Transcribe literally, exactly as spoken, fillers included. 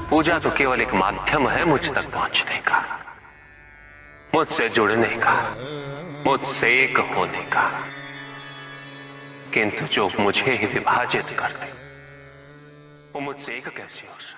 पूजा तो केवल एक माध्यम है मुझ तक पहुंचने का, मुझसे जुड़ने का, मुझसे एक होने का। किंतु जो मुझे ही विभाजित कर दे वो मुझसे एक कैसे हो सकता?